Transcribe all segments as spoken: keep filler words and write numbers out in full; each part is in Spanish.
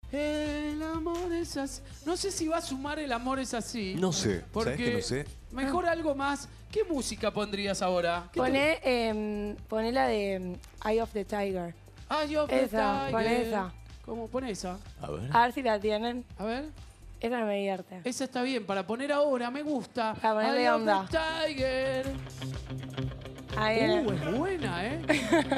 El amor es así. No sé si va a sumar el amor es así. No sé. Porque ¿Sabés que no sé? mejor algo más. ¿Qué música pondrías ahora? ¿Qué Poné, eh, poné la de em, Eye of the Tiger. te... Eye of the Esa, Tiger. poné esa. ¿Cómo? Pon esa. A ver. A ver si la tienen. A ver. Esa me divierte. Esa está bien. Para poner ahora, me gusta. Para ponerle Eye of onda. the Tiger. Ahí viene. Uh, es buena, ¿eh?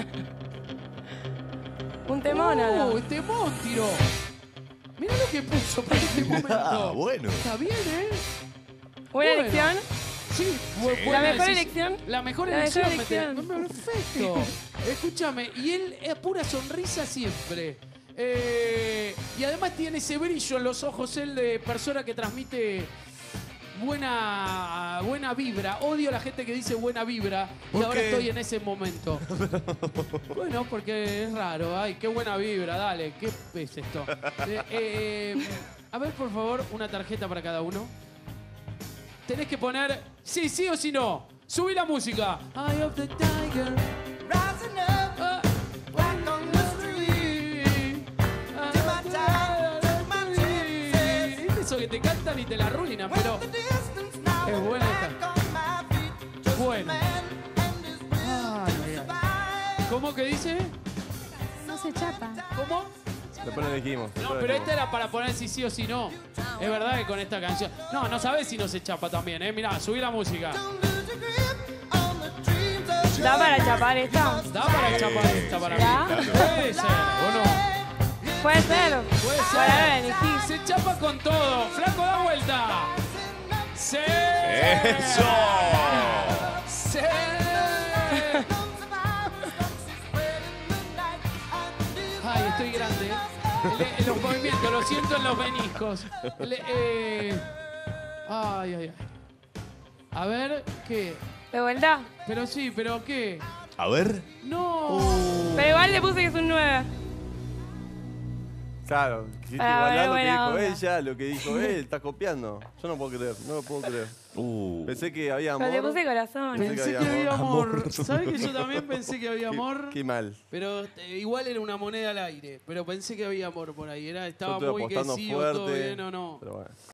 Un temón, ¿o Uh, no? este temón tiró. Mirá lo que puso para este momento. Ah, bueno. Está bien, ¿eh? Buena Bueno. elección. Sí, bu- Sí. buena La mejor decisión. elección. La mejor La elección. mejor me te- elección. Perfecto. Escúchame, y él es pura sonrisa siempre. Eh, y además tiene ese brillo en los ojos, él de persona que transmite buena, buena vibra. Odio a la gente que dice buena vibra y ¿Por ahora qué? estoy en ese momento. Bueno, porque es raro. Ay, qué buena vibra, dale. ¿Qué es esto? Eh, eh, a ver, por favor, una tarjeta para cada uno. Tenés que poner sí, sí o sí no. Subí la música. Eye of the tiger. Rising up. Ah, back on the street. Ah, eso que te cantan y te la arruinan, pero es buena esta. Bueno. Ay, ay, ay. ¿Cómo que dice? No se chapa. ¿Cómo? Después lo dijimos. No, pero esta era para poner si sí o si no. Es verdad que con esta canción... No, no sabés si no se chapa también, ¿eh? Mirá, subí la música. ¿Da para chapar esta? Da para chapar esta para ¿Ya? mí. Puede ser, ¿o no? Puede ser. Puede ser. Para elegir. Se chapa con todo. Flaco, da vuelta. ¡Sí! ¡Eso! ¡Sí! Ay, estoy grande. Le- los movimientos, lo siento en los meniscos. Le- eh, Ay, ay, ay. A ver, ¿qué? ¿De vuelta? Pero sí, pero ¿qué? A ver. No. Pero igual le puse que es un nueve. Claro, que Para igualar lo que buena dijo onda. ella, lo que dijo él, está copiando. Yo no puedo creer, no lo puedo creer. Uh. Pensé que había amor. Pero le puse corazón. Pensé Pensé que que había había amor. amor. ¿Sabes que yo también pensé que había Qué- amor? Qué mal. Pero eh, igual era una moneda al aire. Pero pensé que había amor por ahí. Era, estaba Yo estoy muy que apostando sí o todo fuerte. bien o no. Pero bueno.